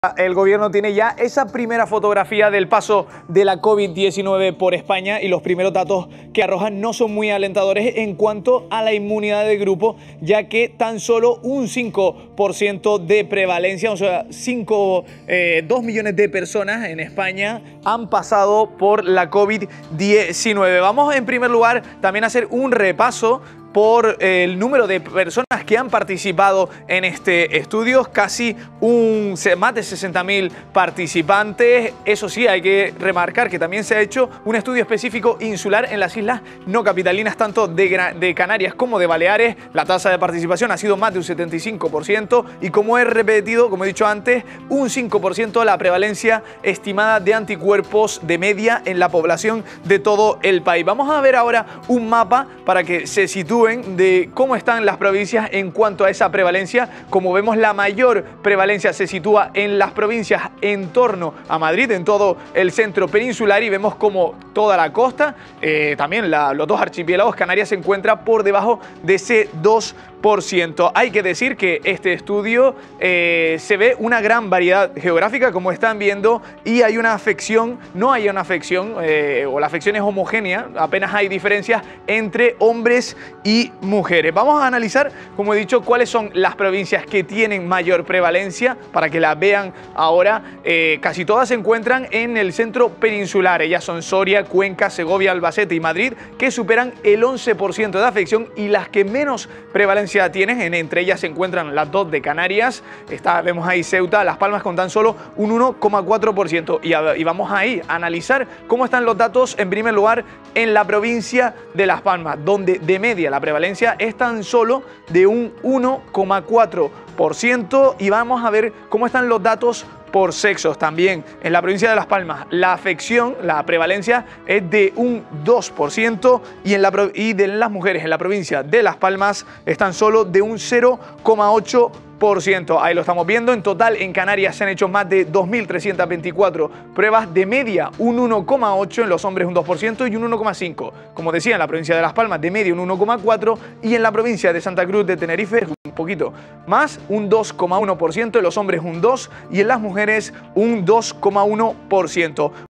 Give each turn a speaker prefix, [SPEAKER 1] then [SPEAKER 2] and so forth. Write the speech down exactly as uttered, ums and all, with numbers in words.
[SPEAKER 1] El gobierno tiene ya esa primera fotografía del paso de la COVID diecinueve por España y los primeros datos que arrojan no son muy alentadores en cuanto a la inmunidad de grupo, ya que tan solo un cinco por ciento de prevalencia, o sea, cinco, eh, dos millones de personas en España han pasado por la COVID diecinueve. Vamos en primer lugar también a hacer un repaso por el número de personas que han participado en este estudio, casi un, más de sesenta mil participantes. Eso sí, hay que remarcar que también se ha hecho un estudio específico insular en las islas no capitalinas, tanto de, de Canarias como de Baleares. La tasa de participación ha sido más de un setenta y cinco por ciento y, como he repetido, como he dicho antes, un cinco por ciento la prevalencia estimada de anticuerpos de media en la población de todo el país. Vamos a ver ahora un mapa para que se sitúe de cómo están las provincias en cuanto a esa prevalencia. Como vemos, la mayor prevalencia se sitúa en las provincias en torno a Madrid, en todo el centro peninsular, y vemos como toda la costa, eh, también la, los dos archipiélagos, Canarias, se encuentra por debajo de ese dos por ciento. Hay que decir que este estudio eh, se ve una gran variedad geográfica, como están viendo, y hay una afección, no hay una afección, eh, o la afección es homogénea, apenas hay diferencias entre hombres y mujeres. Vamos a analizar, como he dicho, cuáles son las provincias que tienen mayor prevalencia, para que las vean ahora. Eh, casi todas se encuentran en el centro peninsular. Ellas son Soria, Cuenca, Segovia, Albacete y Madrid, que superan el once por ciento de afección, y las que menos prevalencia tienen, en, entre ellas se encuentran las dos de Canarias. Está, vemos ahí Ceuta, Las Palmas, con tan solo un uno coma cuatro por ciento. Y, a, y vamos ahí a analizar cómo están los datos, en primer lugar, en la provincia de Las Palmas, donde de media la prevalencia es tan solo de un uno coma cuatro por ciento. Y vamos a ver cómo están los datos por sexos también. En la provincia de Las Palmas, la afección, la prevalencia es de un dos por ciento, y, en la, y de las mujeres en la provincia de Las Palmas están solo de un cero coma ocho por ciento. Ahí lo estamos viendo. En total, en Canarias se han hecho más de dos mil trescientas veinticuatro pruebas, de media un uno coma ocho, en los hombres un dos por ciento y un uno coma cinco. Como decía, en la provincia de Las Palmas de media un uno coma cuatro, y en la provincia de Santa Cruz de Tenerife un poquito más, un dos coma uno por ciento, en los hombres un dos y en las mujeres un dos coma uno por ciento.